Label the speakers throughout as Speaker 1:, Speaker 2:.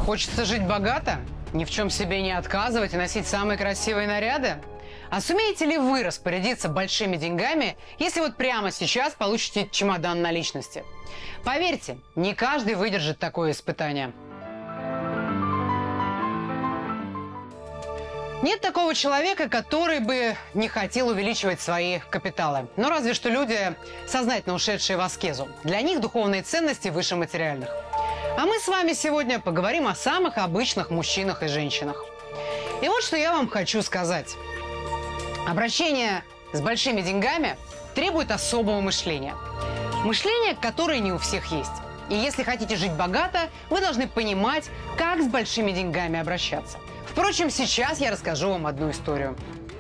Speaker 1: Хочется жить богато, ни в чем себе не отказывать и носить самые красивые наряды? А сумеете ли вы распорядиться большими деньгами, если вот прямо сейчас получите чемодан наличности? Поверьте, не каждый выдержит такое испытание. Нет такого человека, который бы не хотел увеличивать свои капиталы. Но разве что люди, сознательно ушедшие в аскезу. Для них духовные ценности выше материальных. А мы с вами сегодня поговорим о самых обычных мужчинах и женщинах. И вот что я вам хочу сказать. Обращение с большими деньгами требует особого мышления. Мышление, которое не у всех есть. И если хотите жить богато, вы должны понимать, как с большими деньгами обращаться. Впрочем, сейчас я расскажу вам одну историю.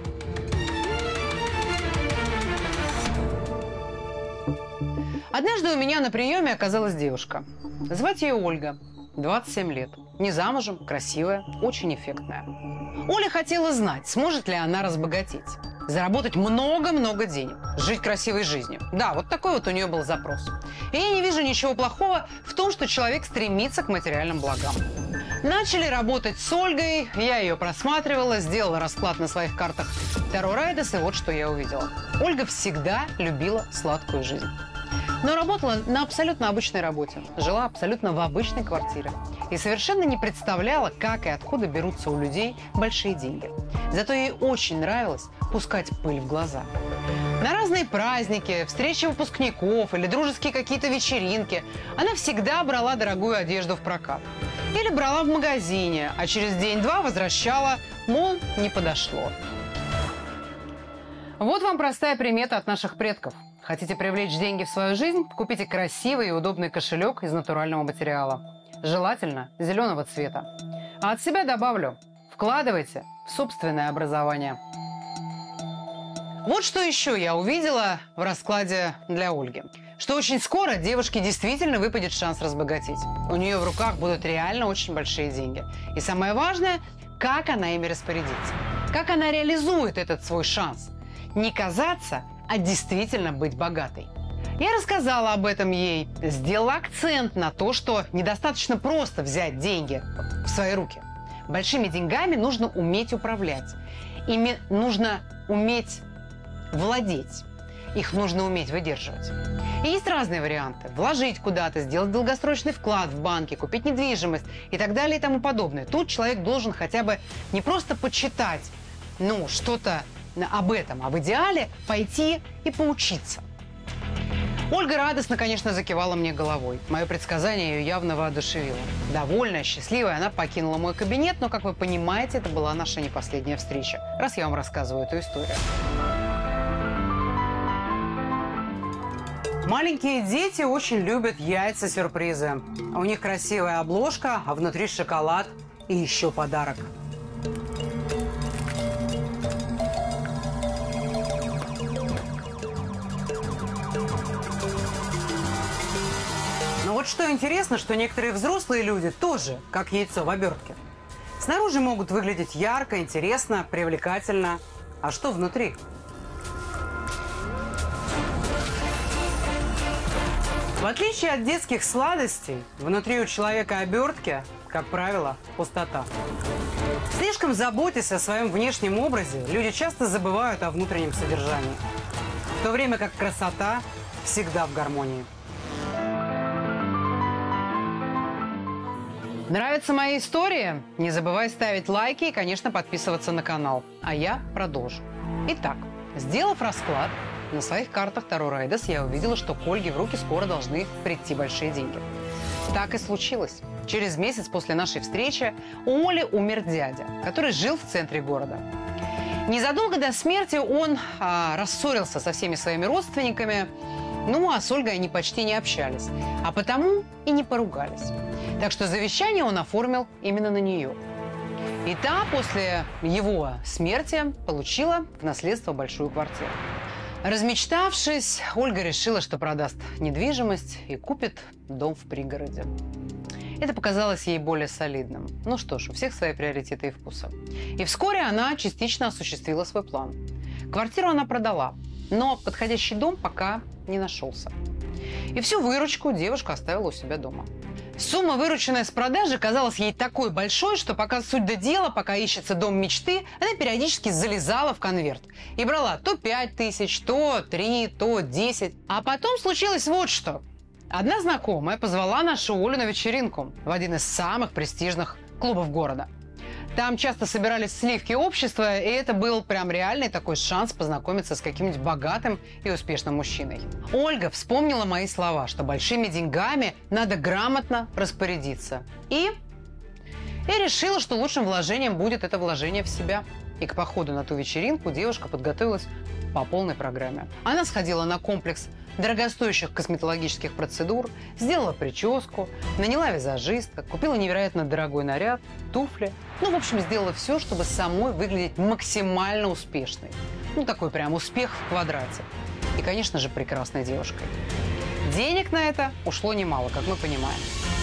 Speaker 1: Однажды у меня на приеме оказалась девушка. Звать ее Ольга, 27 лет. Не замужем, красивая, очень эффектная. Оля хотела знать, сможет ли она разбогатеть. Заработать много-много денег, жить красивой жизнью. Да, вот такой вот у нее был запрос. И я не вижу ничего плохого в том, что человек стремится к материальным благам. Начали работать с Ольгой, я ее просматривала, сделала расклад на своих картах Таро Райдес, и вот что я увидела. Ольга всегда любила сладкую жизнь. Но работала на абсолютно обычной работе, жила абсолютно в обычной квартире и совершенно не представляла, как и откуда берутся у людей большие деньги. Зато ей очень нравилось пускать пыль в глаза. На разные праздники, встречи выпускников или дружеские какие-то вечеринки она всегда брала дорогую одежду в прокат. Или брала в магазине, а через день-два возвращала, мол, не подошло. Вот вам простая примета от наших предков. Хотите привлечь деньги в свою жизнь? Купите красивый и удобный кошелек из натурального материала. Желательно зеленого цвета. А от себя добавлю: вкладывайте в собственное образование. Вот что еще я увидела в раскладе для Ольги. Что очень скоро девушке действительно выпадет шанс разбогатеть. У нее в руках будут реально очень большие деньги. И самое важное, как она ими распорядится. Как она реализует этот свой шанс. Не казаться, а действительно быть богатой. Я рассказала об этом ей, сделала акцент на то, что недостаточно просто взять деньги в свои руки. Большими деньгами нужно уметь управлять. Ими нужно уметь владеть. Их нужно уметь выдерживать. И есть разные варианты. Вложить куда-то, сделать долгосрочный вклад в банке, купить недвижимость и так далее и тому подобное. Тут человек должен хотя бы не просто почитать, что-то об этом, а в идеале пойти и поучиться. Ольга радостно, конечно, закивала мне головой. Мое предсказание ее явно воодушевило. Довольная, счастливая, она покинула мой кабинет, но, как вы понимаете, это была наша не последняя встреча, раз я вам рассказываю эту историю. Маленькие дети очень любят яйца-сюрпризы. У них красивая обложка, а внутри шоколад и еще подарок. Но вот что интересно, что некоторые взрослые люди тоже как яйцо в обертке. Снаружи могут выглядеть ярко, интересно, привлекательно. А что внутри? В отличие от детских сладостей, внутри у человека обертки, как правило, пустота. Слишком заботясь о своем внешнем образе, люди часто забывают о внутреннем содержании. В то время как красота всегда в гармонии. Нравятся мои истории? Не забывай ставить лайки и, конечно, подписываться на канал. А я продолжу. Итак, сделав расклад на своих картах Таро Райдес, я увидела, что к Ольге в руки скоро должны прийти большие деньги. Так и случилось. Через месяц после нашей встречи у Оли умер дядя, который жил в центре города. Незадолго до смерти он рассорился со всеми своими родственниками, а с Ольгой они почти не общались, а потому и не поругались. Так что завещание он оформил именно на нее. И та после его смерти получила в наследство большую квартиру. Размечтавшись, Ольга решила, что продаст недвижимость и купит дом в пригороде. Это показалось ей более солидным. Ну что ж, у всех свои приоритеты и вкусы. И вскоре она частично осуществила свой план. Квартиру она продала, но подходящий дом пока не нашелся. И всю выручку девушка оставила у себя дома. Сумма, вырученная с продажи, казалась ей такой большой, что пока суть до дела, пока ищется дом мечты, она периодически залезала в конверт и брала то 5 тысяч, то 3, то 10. А потом случилось вот что. Одна знакомая позвала нашу Олю на вечеринку в один из самых престижных клубов города. Там часто собирались сливки общества, и это был прям реальный такой шанс познакомиться с каким-нибудь богатым и успешным мужчиной. Ольга вспомнила мои слова, что большими деньгами надо грамотно распорядиться. И решила, что лучшим вложением будет это вложение в себя. И к походу на ту вечеринку девушка подготовилась по полной программе. Она сходила на комплекс дорогостоящих косметологических процедур, сделала прическу, наняла визажистка, купила невероятно дорогой наряд, туфли. Ну, в общем, сделала все, чтобы самой выглядеть максимально успешной. Ну, такой прям успех в квадрате. И, конечно же, прекрасной девушкой. Денег на это ушло немало, как мы понимаем.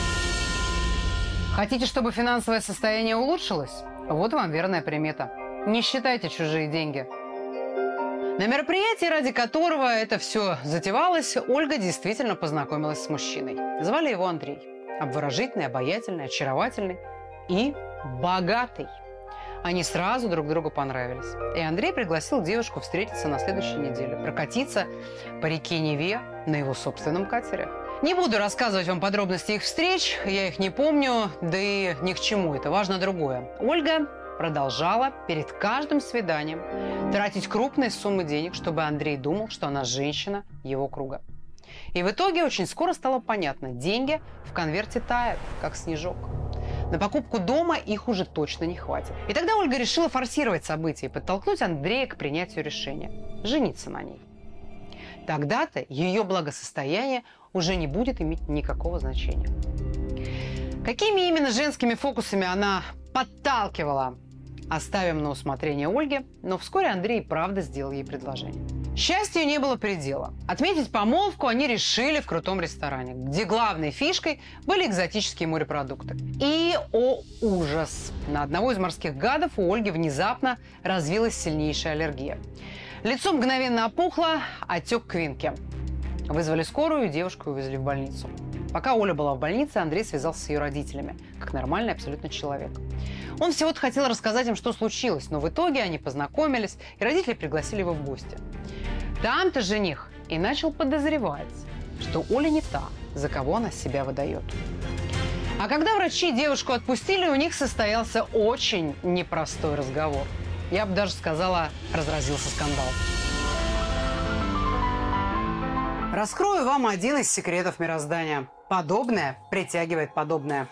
Speaker 1: Хотите, чтобы финансовое состояние улучшилось? Вот вам верная примета. Не считайте чужие деньги. На мероприятии, ради которого это все затевалось, Ольга действительно познакомилась с мужчиной. Звали его Андрей. Обворожительный, обаятельный, очаровательный и богатый. Они сразу друг другу понравились. И Андрей пригласил девушку встретиться на следующей неделе, прокатиться по реке Неве на его собственном катере. Не буду рассказывать вам подробности их встреч, я их не помню, да и ни к чему, это важно другое. Ольга продолжала перед каждым свиданием тратить крупные суммы денег, чтобы Андрей думал, что она женщина его круга. И в итоге очень скоро стало понятно, деньги в конверте тают, как снежок. На покупку дома их уже точно не хватит. И тогда Ольга решила форсировать события и подтолкнуть Андрея к принятию решения – жениться на ней. Тогда-то ее благосостояние уже не будет иметь никакого значения. Какими именно женскими фокусами она подталкивала, оставим на усмотрение Ольги, но вскоре Андрей правда сделал ей предложение. Счастью не было предела. Отметить помолвку они решили в крутом ресторане, где главной фишкой были экзотические морепродукты. И, о ужас! На одного из морских гадов у Ольги внезапно развилась сильнейшая аллергия. Лицо мгновенно опухло, отек квинки. Вызвали скорую, и девушку увезли в больницу. Пока Оля была в больнице, Андрей связался с ее родителями, как нормальный абсолютно человек. Он всего-то хотел рассказать им, что случилось, но в итоге они познакомились, и родители пригласили его в гости. Там-то жених и начал подозревать, что Оля не та, за кого она себя выдает. А когда врачи девушку отпустили, у них состоялся очень непростой разговор. Я бы даже сказала, разразился скандал. Раскрою вам один из секретов мироздания. Подобное притягивает подобное.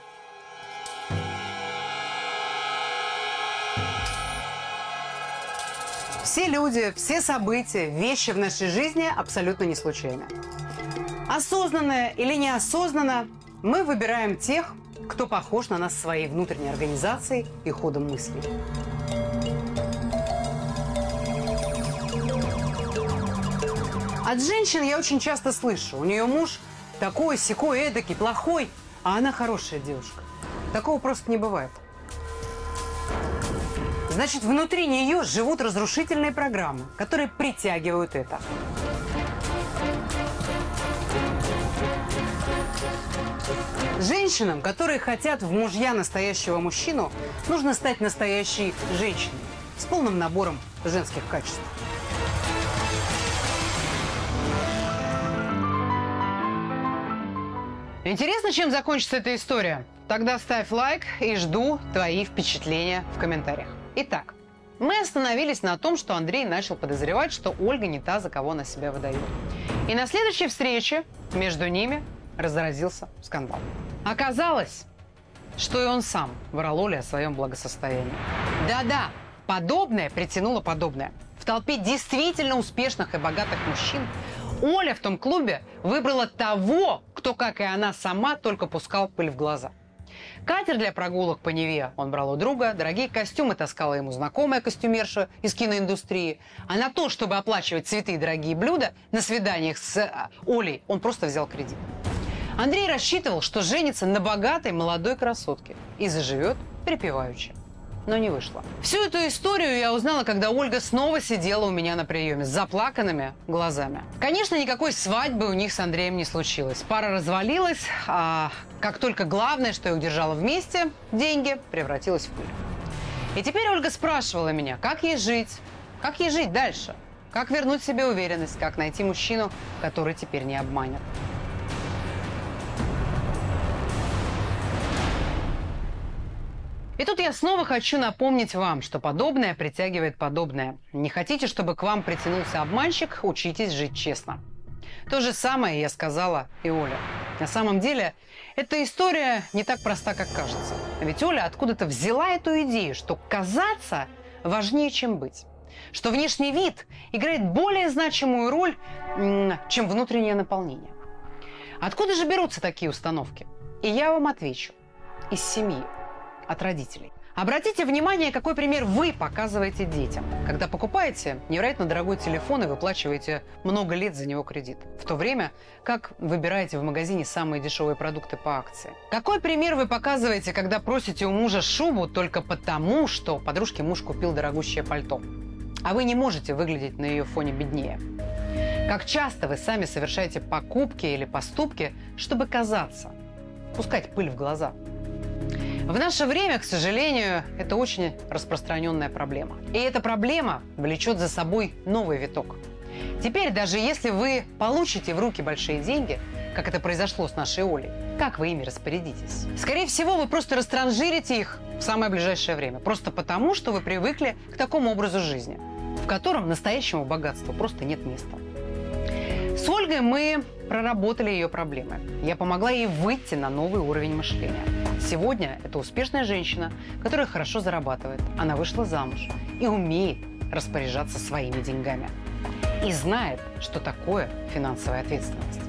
Speaker 1: Все люди, все события, вещи в нашей жизни абсолютно не случайны. Осознанно или неосознанно мы выбираем тех, кто похож на нас своей внутренней организацией и ходом мыслей. От женщин я очень часто слышу, у нее муж такой, сякой, эдакий, плохой, а она хорошая девушка. Такого просто не бывает. Значит, внутри нее живут разрушительные программы, которые притягивают это. Женщинам, которые хотят в мужья настоящего мужчину, нужно стать настоящей женщиной с полным набором женских качеств. Интересно, чем закончится эта история? Тогда ставь лайк и жду твои впечатления в комментариях. Итак, мы остановились на том, что Андрей начал подозревать, что Ольга не та, за кого она себя выдает. И на следующей встрече между ними разразился скандал. Оказалось, что и он сам врал Оле о своем благосостоянии. Да-да, подобное притянуло подобное. В толпе действительно успешных и богатых мужчин Оля в том клубе выбрала того, кто, как и она сама, только пускал пыль в глаза. Катер для прогулок по Неве он брал у друга, дорогие костюмы таскала ему знакомая костюмерша из киноиндустрии, а на то, чтобы оплачивать цветы и дорогие блюда на свиданиях с Олей, он просто взял кредит. Андрей рассчитывал, что женится на богатой молодой красотке и заживет припеваючи. но не вышло. Всю эту историю я узнала, когда Ольга снова сидела у меня на приеме с заплаканными глазами. Конечно, никакой свадьбы у них с Андреем не случилось. Пара развалилась, а как только главное, что их держало вместе, деньги, превратилось в пыль. И теперь Ольга спрашивала меня, как ей жить дальше, как вернуть себе уверенность, как найти мужчину, который теперь не обманет. И тут я снова хочу напомнить вам, что подобное притягивает подобное. Не хотите, чтобы к вам притянулся обманщик, учитесь жить честно. То же самое я сказала и Оле. На самом деле, эта история не так проста, как кажется. Ведь Оля откуда-то взяла эту идею, что казаться важнее, чем быть. Что внешний вид играет более значимую роль, чем внутреннее наполнение. Откуда же берутся такие установки? И я вам отвечу. Из семьи. От родителей. Обратите внимание, какой пример вы показываете детям, когда покупаете невероятно дорогой телефон и выплачиваете много лет за него кредит, в то время как выбираете в магазине самые дешевые продукты по акции. Какой пример вы показываете, когда просите у мужа шубу только потому, что подружке муж купил дорогущее пальто, а вы не можете выглядеть на ее фоне беднее? Как часто вы сами совершаете покупки или поступки, чтобы казаться, пускать пыль в глаза? В наше время, к сожалению, это очень распространенная проблема. И эта проблема влечет за собой новый виток. Теперь, даже если вы получите в руки большие деньги, как это произошло с нашей Олей, как вы ими распорядитесь? Скорее всего, вы просто растранжирите их в самое ближайшее время. Просто потому, что вы привыкли к такому образу жизни, в котором настоящему богатству просто нет места. С Ольгой мы проработали ее проблемы. Я помогла ей выйти на новый уровень мышления. Сегодня это успешная женщина, которая хорошо зарабатывает. Она вышла замуж и умеет распоряжаться своими деньгами. И знает, что такое финансовая ответственность.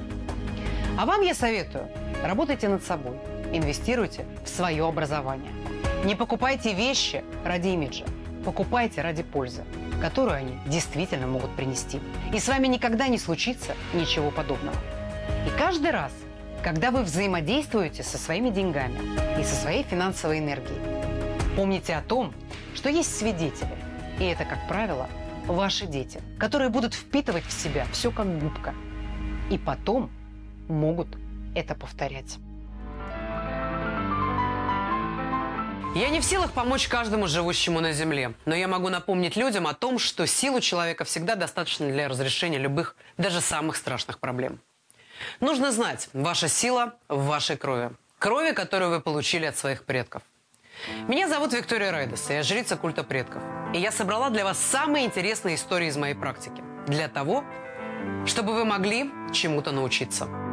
Speaker 1: А вам я советую, работайте над собой, инвестируйте в свое образование. Не покупайте вещи ради имиджа, покупайте ради пользы, которую они действительно могут принести. И с вами никогда не случится ничего подобного. И каждый раз, когда вы взаимодействуете со своими деньгами и со своей финансовой энергией, помните о том, что есть свидетели. И это, как правило, ваши дети, которые будут впитывать в себя все как губка. И потом могут это повторять. Я не в силах помочь каждому живущему на Земле, но я могу напомнить людям о том, что сил у человека всегда достаточно для разрешения любых, даже самых страшных проблем. Нужно знать, ваша сила в вашей крови. Крови, которую вы получили от своих предков. Меня зовут Виктория Райдес, я жрица культа предков. И я собрала для вас самые интересные истории из моей практики. Для того, чтобы вы могли чему-то научиться.